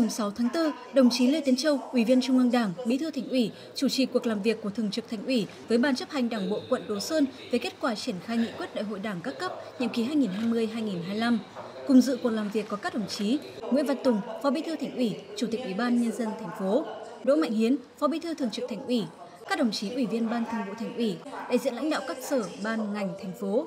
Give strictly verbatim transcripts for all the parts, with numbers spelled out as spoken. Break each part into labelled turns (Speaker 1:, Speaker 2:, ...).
Speaker 1: sáu tháng tư, đồng chí Lê Tiến Châu, Ủy viên Trung ương Đảng, Bí thư Thành ủy, chủ trì cuộc làm việc của Thường trực Thành ủy với Ban chấp hành Đảng bộ quận Đồ Sơn về kết quả triển khai nghị quyết Đại hội Đảng các cấp nhiệm kỳ hai nghìn không trăm hai mươi đến hai nghìn không trăm hai mươi lăm. Cùng dự cuộc làm việc có các đồng chí Nguyễn Văn Tùng, Phó Bí thư Thành ủy, Chủ tịch Ủy ban Nhân dân thành phố, Đỗ Mạnh Hiến, Phó Bí thư Thường trực Thành ủy, các đồng chí Ủy viên Ban Thường vụ Thành ủy, đại diện lãnh đạo các sở, ban, ngành, thành phố.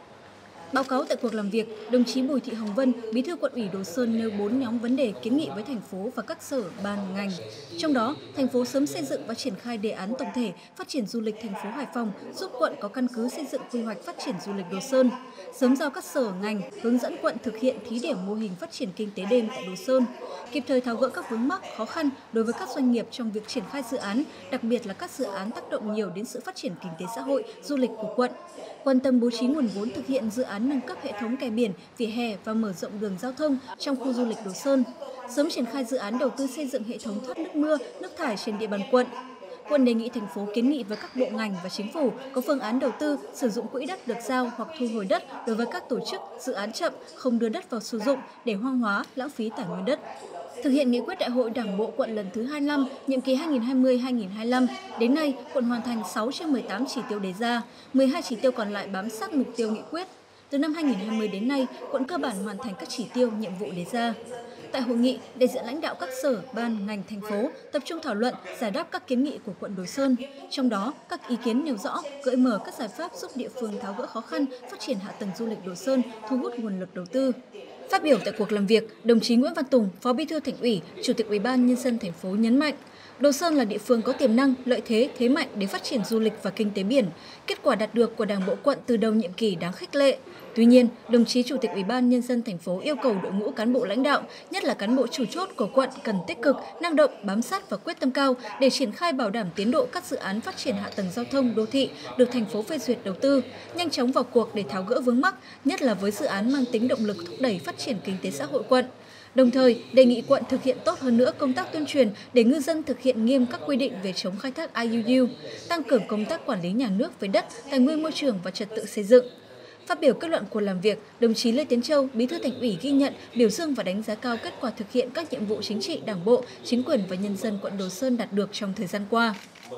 Speaker 1: Báo cáo tại cuộc làm việc, đồng chí Bùi Thị Hồng Vân, Bí thư Quận ủy Đồ Sơn nêu bốn nhóm vấn đề kiến nghị với thành phố và các sở, ban, ngành. Trong đó, thành phố sớm xây dựng và triển khai đề án tổng thể phát triển du lịch thành phố Hải Phòng, giúp quận có căn cứ xây dựng quy hoạch phát triển du lịch Đồ Sơn. Sớm giao các sở, ngành hướng dẫn quận thực hiện thí điểm mô hình phát triển kinh tế đêm tại Đồ Sơn, kịp thời tháo gỡ các vướng mắc, khó khăn đối với các doanh nghiệp trong việc triển khai dự án, đặc biệt là các dự án tác động nhiều đến sự phát triển kinh tế xã hội, du lịch của quận. Quan tâm bố trí nguồn vốn thực hiện dự án nâng cấp hệ thống kè biển, vỉa hè và mở rộng đường giao thông trong khu du lịch Đồ Sơn. Sớm triển khai dự án đầu tư xây dựng hệ thống thoát nước mưa, nước thải trên địa bàn quận. Quận đề nghị thành phố kiến nghị với các bộ ngành và chính phủ có phương án đầu tư sử dụng quỹ đất được giao hoặc thu hồi đất đối với các tổ chức, dự án chậm, không đưa đất vào sử dụng để hoang hóa, lãng phí tài nguyên đất. Thực hiện nghị quyết Đại hội Đảng bộ quận lần thứ hai mươi lăm, nhiệm kỳ hai nghìn không trăm hai mươi đến hai nghìn không trăm hai mươi lăm, đến nay quận hoàn thành sáu trên mười tám chỉ tiêu đề ra, mười hai chỉ tiêu còn lại bám sát mục tiêu nghị quyết. Từ năm hai nghìn không trăm hai mươi đến nay, quận cơ bản hoàn thành các chỉ tiêu, nhiệm vụ đề ra. Tại hội nghị, đại diện lãnh đạo các sở, ban, ngành, thành phố tập trung thảo luận, giải đáp các kiến nghị của quận Đồ Sơn. Trong đó, các ý kiến nêu rõ, gợi mở các giải pháp giúp địa phương tháo gỡ khó khăn, phát triển hạ tầng du lịch Đồ Sơn, thu hút nguồn lực đầu tư. Phát biểu tại cuộc làm việc, đồng chí Nguyễn Văn Tùng, Phó Bí thư Thành ủy, Chủ tịch Ủy ban Nhân dân thành phố nhấn mạnh, Đồ Sơn là địa phương có tiềm năng, lợi thế, thế mạnh để phát triển du lịch và kinh tế biển. Kết quả đạt được của Đảng bộ quận từ đầu nhiệm kỳ đáng khích lệ. Tuy nhiên, đồng chí Chủ tịch Ủy ban Nhân dân thành phố yêu cầu đội ngũ cán bộ lãnh đạo, nhất là cán bộ chủ chốt của quận cần tích cực, năng động, bám sát và quyết tâm cao để triển khai bảo đảm tiến độ các dự án phát triển hạ tầng giao thông đô thị được thành phố phê duyệt đầu tư, nhanh chóng vào cuộc để tháo gỡ vướng mắc, nhất là với dự án mang tính động lực thúc đẩy phát triển kinh tế xã hội quận. Đồng thời, đề nghị quận thực hiện tốt hơn nữa công tác tuyên truyền để ngư dân thực hiện nghiêm các quy định về chống khai thác i u u, tăng cường công tác quản lý nhà nước về đất, tài nguyên môi trường và trật tự xây dựng. Phát biểu kết luận cuộc làm việc, đồng chí Lê Tiến Châu, Bí thư Thành ủy ghi nhận, biểu dương và đánh giá cao kết quả thực hiện các nhiệm vụ chính trị, Đảng bộ, chính quyền và nhân dân quận Đồ Sơn đạt được trong thời gian qua.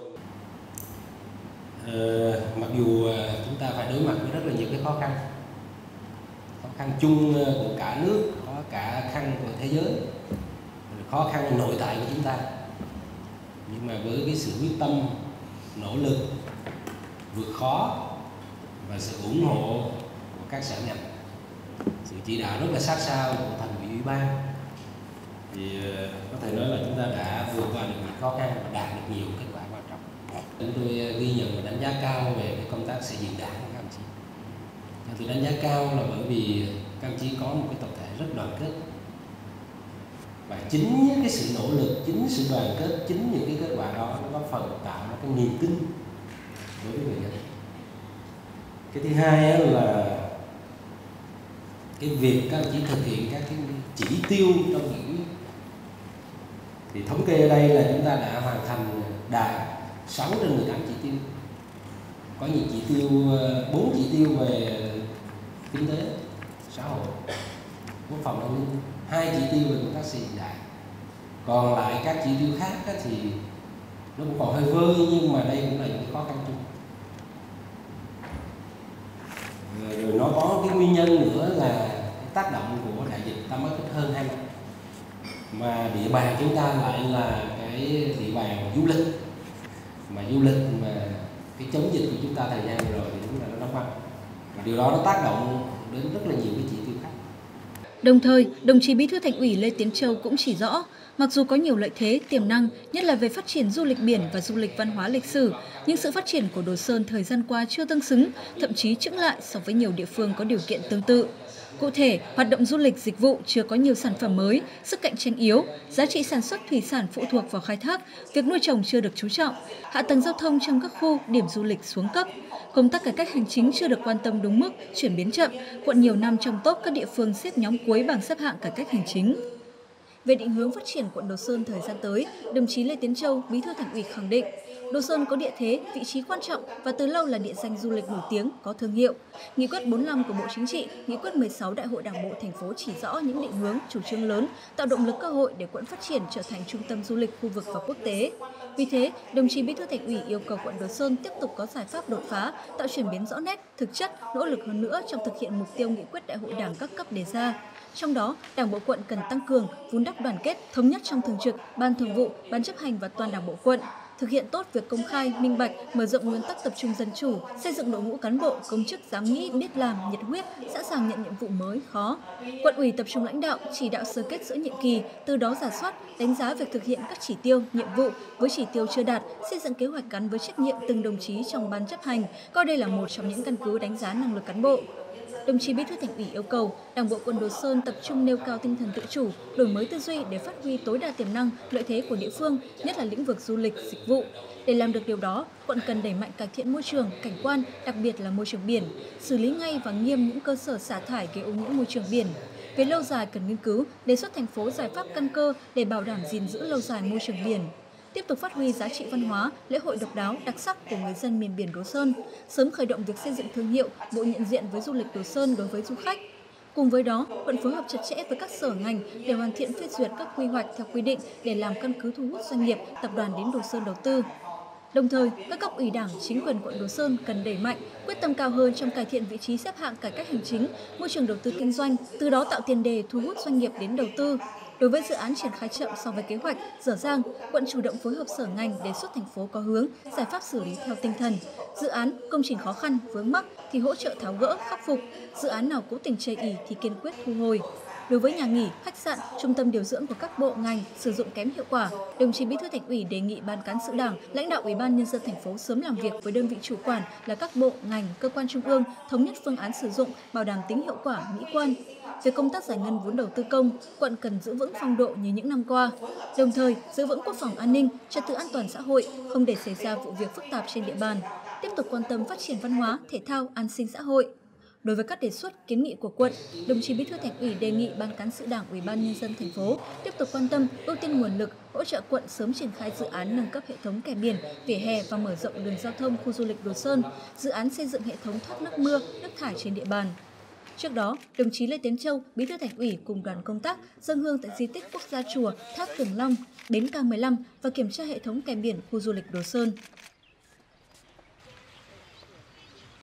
Speaker 2: Ờ, mặc dù chúng ta phải đối mặt với rất là nhiều cái khó khăn, khó khăn chung của cả nước, khó cả khăn của thế giới, khó khăn nội tại của chúng ta, nhưng mà với cái sự quyết tâm, nỗ lực vượt khó và sự ủng hộ của các sở ngành, sự chỉ đạo rất là sát sao của Thành ủy, Ủy ban, thì có thể nói là chúng ta đã vượt qua được những khó khăn và đạt được nhiều kết quả quan trọng. Chúng tôi ghi nhận và đánh giá cao về cái công tác xây dựng đảng của các đồng chí. Tôi đánh giá cao là bởi vì các đồng chí có một cái tập thể rất đoàn kết, và chính cái sự nỗ lực, chính sự đoàn kết, chính những cái kết quả đó nó góp phần tạo ra cái niềm tin đối với người dân. Cái thứ hai là cái việc các đồng chí thực hiện các cái chỉ tiêu trong những, thì thống kê ở đây là chúng ta đã hoàn thành đạt sáu trên mười tám chỉ tiêu. Có những chỉ tiêu, bốn chỉ tiêu về kinh tế, xã hội, quốc phòng an ninh, hai chỉ tiêu về công tác xây dựng đảng. Còn lại các chỉ tiêu khác thì nó cũng còn hơi vơi, nhưng mà đây cũng là những khó khăn chung. Rồi nó có cái nguyên nhân nữa là tác động của đại dịch, ta mất hơn hai năm, mà địa bàn chúng ta lại là cái địa bàn du lịch, mà du lịch mà cái chống dịch của chúng ta thời gian rồi thì đúng là nó đóng băng, và điều đó nó tác động đến rất là nhiều cái chỉ tiêu khác.
Speaker 1: Đồng thời, đồng chí Bí thư Thành ủy Lê Tiến Châu cũng chỉ rõ, mặc dù có nhiều lợi thế, tiềm năng, nhất là về phát triển du lịch biển và du lịch văn hóa lịch sử, nhưng sự phát triển của Đồ Sơn thời gian qua chưa tương xứng, thậm chí chững lại so với nhiều địa phương có điều kiện tương tự. Cụ thể, hoạt động du lịch dịch vụ chưa có nhiều sản phẩm mới, sức cạnh tranh yếu, giá trị sản xuất thủy sản phụ thuộc vào khai thác, việc nuôi trồng chưa được chú trọng, hạ tầng giao thông trong các khu, điểm du lịch xuống cấp. Công tác cải cách hành chính chưa được quan tâm đúng mức, chuyển biến chậm, quận nhiều năm trong top các địa phương xếp nhóm cuối bảng xếp hạng cải cách hành chính. Về định hướng phát triển quận Đồ Sơn thời gian tới, đồng chí Lê Tiến Châu, Bí thư Thành ủy khẳng định, Đồ Sơn có địa thế, vị trí quan trọng và từ lâu là địa danh du lịch nổi tiếng, có thương hiệu. Nghị quyết bốn mươi lăm của Bộ Chính trị, Nghị quyết mười sáu Đại hội Đảng bộ thành phố chỉ rõ những định hướng, chủ trương lớn, tạo động lực cơ hội để quận phát triển trở thành trung tâm du lịch khu vực và quốc tế. Vì thế, đồng chí Bí thư Thành ủy yêu cầu quận Đồ Sơn tiếp tục có giải pháp đột phá, tạo chuyển biến rõ nét, thực chất, nỗ lực hơn nữa trong thực hiện mục tiêu nghị quyết Đại hội Đảng các cấp đề ra. Trong đó, Đảng bộ quận cần tăng cường, vun đắp đoàn kết, thống nhất trong thường trực, ban thường vụ, ban chấp hành và toàn Đảng bộ quận, thực hiện tốt việc công khai, minh bạch, mở rộng nguyên tắc tập trung dân chủ, xây dựng đội ngũ cán bộ, công chức dám nghĩ, biết làm, nhiệt huyết, sẵn sàng nhận nhiệm vụ mới, khó. Quận ủy tập trung lãnh đạo, chỉ đạo sơ kết giữa nhiệm kỳ, từ đó rà soát, đánh giá việc thực hiện các chỉ tiêu, nhiệm vụ, với chỉ tiêu chưa đạt, xây dựng kế hoạch gắn với trách nhiệm từng đồng chí trong ban chấp hành, coi đây là một trong những căn cứ đánh giá năng lực cán bộ. Đồng chí Bí thư Thành ủy yêu cầu Đảng bộ quận Đồ Sơn tập trung nêu cao tinh thần tự chủ, đổi mới tư duy để phát huy tối đa tiềm năng, lợi thế của địa phương, nhất là lĩnh vực du lịch, dịch vụ. Để làm được điều đó, quận cần đẩy mạnh cải thiện môi trường, cảnh quan, đặc biệt là môi trường biển, xử lý ngay và nghiêm những cơ sở xả thải gây ô nhiễm môi trường biển. Về lâu dài cần nghiên cứu, đề xuất thành phố giải pháp căn cơ để bảo đảm gìn giữ lâu dài môi trường biển. Tiếp tục phát huy giá trị văn hóa, lễ hội độc đáo, đặc sắc của người dân miền biển Đồ Sơn, sớm khởi động việc xây dựng thương hiệu, bộ nhận diện với du lịch Đồ Sơn đối với du khách. Cùng với đó, quận phối hợp chặt chẽ với các sở ngành để hoàn thiện phê duyệt các quy hoạch theo quy định để làm căn cứ thu hút doanh nghiệp, tập đoàn đến Đồ Sơn đầu tư. Đồng thời, các cấp ủy Đảng, chính quyền quận Đồ Sơn cần đẩy mạnh, quyết tâm cao hơn trong cải thiện vị trí xếp hạng cải cách hành chính, môi trường đầu tư kinh doanh, từ đó tạo tiền đề thu hút doanh nghiệp đến đầu tư. Đối với dự án triển khai chậm so với kế hoạch, dở dang, quận chủ động phối hợp sở ngành đề xuất thành phố có hướng, giải pháp xử lý theo tinh thần. Dự án, công trình khó khăn, vướng mắc thì hỗ trợ tháo gỡ, khắc phục. Dự án nào cố tình chây ỳ thì kiên quyết thu hồi. Đối với nhà nghỉ, khách sạn, trung tâm điều dưỡng của các bộ ngành sử dụng kém hiệu quả, đồng chí Bí thư Thành ủy đề nghị Ban Cán sự Đảng, lãnh đạo Ủy ban Nhân dân thành phố sớm làm việc với đơn vị chủ quản là các bộ, ngành, cơ quan trung ương, thống nhất phương án sử dụng, bảo đảm tính hiệu quả, mỹ quan. Về công tác giải ngân vốn đầu tư công, quận cần giữ vững phong độ như những năm qua, đồng thời giữ vững quốc phòng an ninh, trật tự an toàn xã hội, không để xảy ra vụ việc phức tạp trên địa bàn. Tiếp tục quan tâm phát triển văn hóa, thể thao, an sinh xã hội. Đối với các đề xuất, kiến nghị của quận, đồng chí Bí thư Thành ủy đề nghị Ban Cán sự Đảng Ủy ban Nhân dân thành phố tiếp tục quan tâm, ưu tiên nguồn lực, hỗ trợ quận sớm triển khai dự án nâng cấp hệ thống kè biển, vỉa hè và mở rộng đường giao thông khu du lịch Đồ Sơn, dự án xây dựng hệ thống thoát nước mưa, nước thải trên địa bàn. Trước đó, đồng chí Lê Tiến Châu, Bí thư Thành ủy cùng đoàn công tác dâng hương tại di tích quốc gia chùa Thác Tường Long, bến K mười lăm và kiểm tra hệ thống kè biển khu du lịch Đồ Sơn.